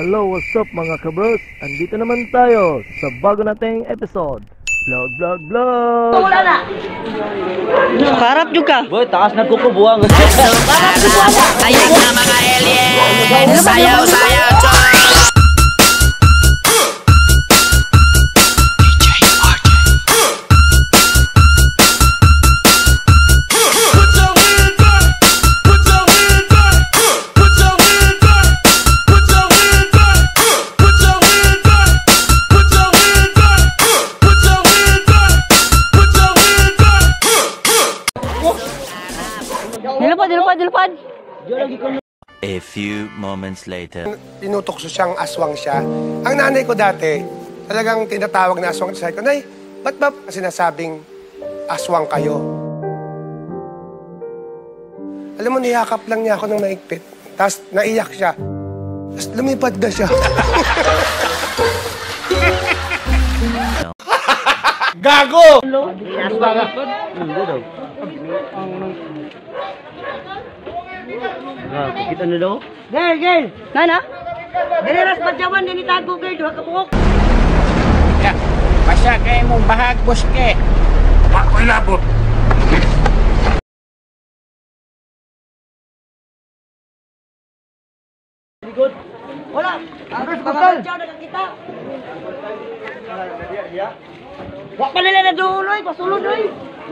Hello, what's up mga kabros? Andito naman tayo sa bago nating episode. Vlog. Wala na. Harap juga. Boy, taas na kukubuang. Ayan na mga alien. Sayaw. Dilupad. A few moments later. Tinutokso siyang aswang siya. Ang nanay ko dati, talagang tinatawag na aswang. Sabi ko, Nay, ba't ba sinasabing aswang kayo? Alam mo, niyakap lang niya ako ng maigpit. Tapos naiyak siya. Tapos lumipad na siya. Gago! Kita na daw? Girl. Nana? Diniras badyawan din itago girl. Duha ka buhok. Ya, pasya kayo mong bahag, boske. Ako'y labot. Wala. Ang badyaw na kita. Wak pa nila na duloy. Pasulod oy.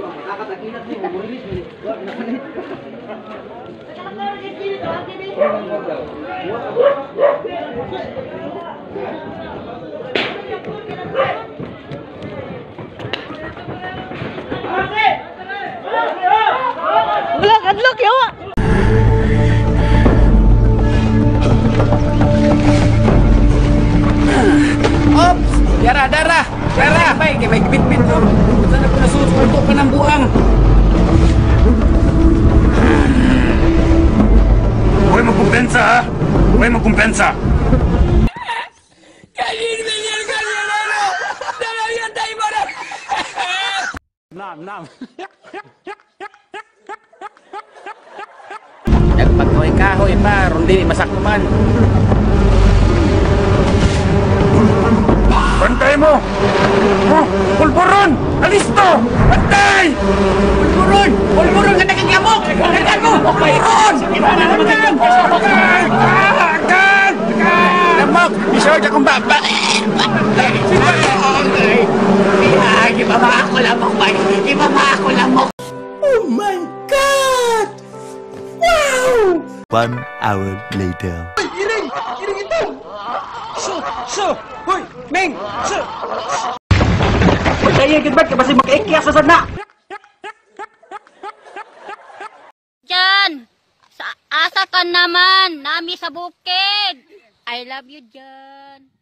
Wala kadlok yawa. Ops! Darah! Baik, may bit-bit to. Sana ko nasusuntok ka ng buang. Huwag magkumpensa, ha? Huwag magkumpensa. Nam. Nagpagkahoy pa, rundi masaktuman. Bantay mo! Oh, pulburon! Alisto! Bantay! Pulburon ka nagkagamok! Nagkagamok! Mayroon! Lamok! Bisawag akong baba! Ibaba ako lamok! Oh my God! Wow! 1 hour later. Iring ito! So! Hoy! Ming! So! Pagkaya gagbat ka basi makaikiyas sa sana! Jan! Asa ka naman? Nami sa bukid! I love you, Jan!